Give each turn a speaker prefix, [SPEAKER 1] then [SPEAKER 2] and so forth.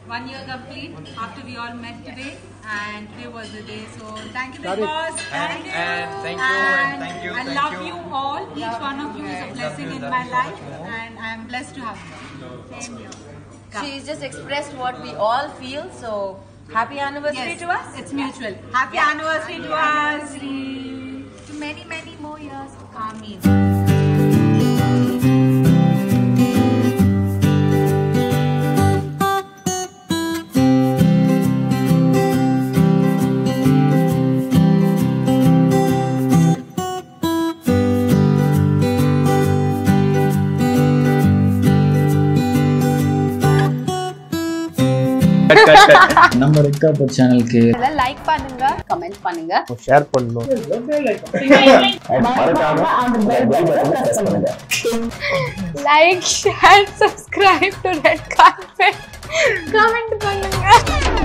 [SPEAKER 1] 1 year complete after we all met today, and today was the day. So thank you, Big Boss.
[SPEAKER 2] Thank you.
[SPEAKER 1] I love you all. Each one of you is a blessing in my life, and I am blessed to have you. Same here.
[SPEAKER 3] She's just expressed what we all feel. So happy anniversary to us.
[SPEAKER 1] It's mutual. Happy anniversary to us. To many, many more years to come.
[SPEAKER 4] நம்ம record சேனலுக்கு
[SPEAKER 3] like பண்ணுங்க, comment பண்ணுங்க,
[SPEAKER 5] share பண்ணனும்.
[SPEAKER 3] like, share, subscribe to Red Carpet. Comment பண்ணுங்க.